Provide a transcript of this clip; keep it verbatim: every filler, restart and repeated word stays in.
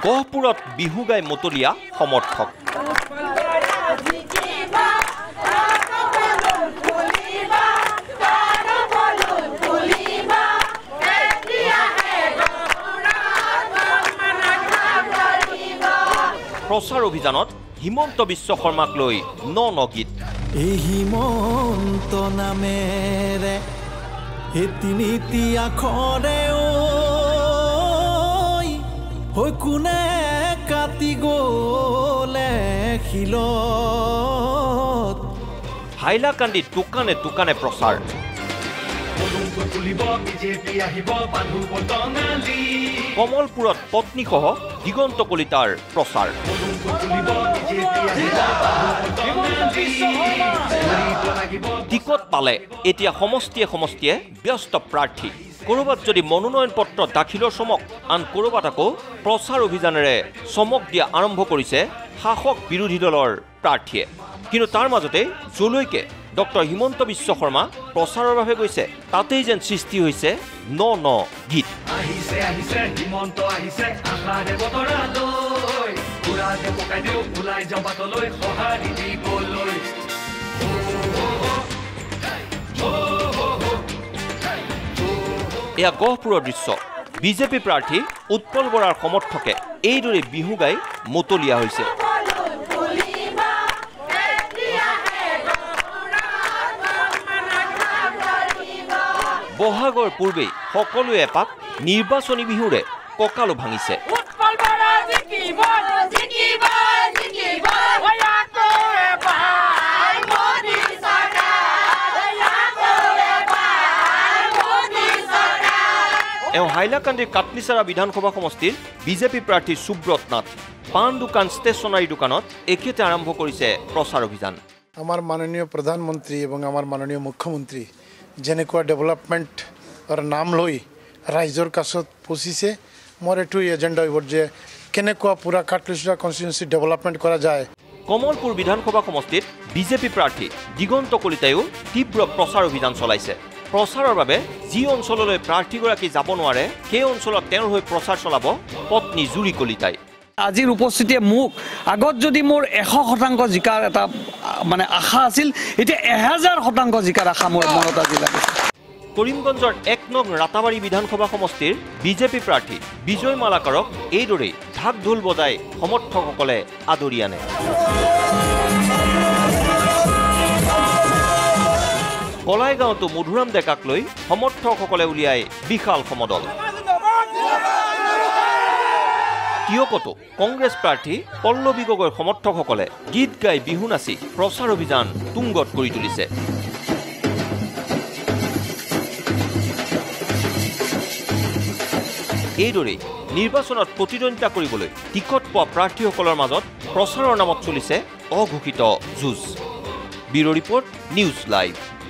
গহপুৰত বিহু গাই মতলীয়া সমৰ্থক। প্ৰচাৰ অভিযানত হিমন্ত বিশ্ব শৰ্মাক লৈ ন ন গীত। এই হিমন্ত নামেৰে এই তিনিটি আখৰে ঐ কোনে কাটি গ'লে শিলত। হাইলাকান্দিত দোকানে দোকানে প্ৰচাৰ। কমলপুৰত পত্নীসহ দিগন্ত কলিতাৰ প্ৰচাৰ। টিকট পালে এতিয়া সমষ্টিয়ে সমষ্টিয়ে ব্যস্ত প্ৰাৰ্থী। কৰবাত যদি মনোনয়ন পত্ৰ দাখিলৰ চমক, আন কৰবাত আকৌ প্ৰচাৰ অভিযানেৰে চমক দিয়া আৰম্ভ কৰিছে শাসক বিৰোধী দলৰ প্ৰাৰ্থীয়ে। কিন্তু তাৰ মাজতে যলৈকে ডক্টৰ হিমন্ত বিশ্ব শৰ্মা প্ৰচাৰৰ বাবে গৈছে, তাতেই যেন সৃষ্টি হৈছে ন ন গীত। এয়া গহপুৰৰ দৃশ্য। বিজেপি প্ৰাৰ্থী উৎপল বৰাৰ সমৰ্থকে এইদৰে বিহু গাই মতলীয়া হৈছে। বহাগৰ পূৰ্বেই সকলোৱে এপাক নিৰ্বাচনী বিহুৰে কঁকালো ভাঙিছে। এওঁ হাইলাকান্দিৰ কাটলিচাৰা বিধানসভা সমষ্টিৰ বিজেপি প্ৰাৰ্থী সুব্ৰত নাথ। পাণ দোকান, ষ্টেচনাৰী দোকানত একেতে আৰম্ভ কৰিছে প্ৰচাৰ অভিযান। আমাৰ মাননীয় প্ৰধানমন্ত্ৰী এবং আমাৰ মাননীয় মুখ্যমন্ত্ৰী যেনেকুৱা ডেভেলপমেণ্টৰ নাম লৈ ৰাইজৰ কাষত পচিছে, মোৰ এইটো এজেণ্ডা হ'ব যে কেনেকুৱা পুৰা কাটলিচাৰা কনষ্টিটুৱেঞ্চি ডেভেলপমেণ্ট কৰা যায়। কমলপুৰ বিধানসভা সমষ্টিত বিজেপি প্ৰাৰ্থী দিগন্ত কলিতায়ো তীব্ৰ প্ৰচাৰ অভিযান চলাইছে। প্ৰচাৰৰ বাবে যি অঞ্চললৈ প্ৰাৰ্থীগৰাকী যাব নোৱাৰে, সেই অঞ্চলত তেওঁৰ হৈ প্ৰচাৰ চলাব পত্নী জুৰি কলিতাই। আজিৰ উপস্থিতিয়ে মোক আগত যদি মোৰ এশ শতাংশ জিকাৰ এটা মানে আশা আছিল, এতিয়া এহেজাৰ শতাংশ জিকাৰ আশা মোৰ মনত আজি লাগিছে। কৰিমগঞ্জৰ এক নং ৰাতাবাৰী বিধানসভা সমষ্টিৰ বিজেপি প্ৰাৰ্থী বিজয় মালাকাৰক এইদৰেই ঢাক ঢোল বজাই সমৰ্থকসকলে আদৰি আনে। কলাইগাঁৱতো মধুৰাম ডেকাক লৈ সমৰ্থকসকলে উলিয়াই বিশাল সমদল। কিয়কতো কংগ্ৰেছ প্ৰাৰ্থী পল্লৱী গগৈৰ সমৰ্থকসকলে গীত গাই বিহু নাচি প্ৰচাৰ অভিযান তুংগত কৰি তুলিছে। এইদৰেই নিৰ্বাচনত প্ৰতিদ্বন্দ্বিতা কৰিবলৈ টিকট পোৱা প্ৰাৰ্থীসকলৰ মাজত প্ৰচাৰৰ নামত চলিছে অঘোষিত যুঁজ। Bureau report, news live.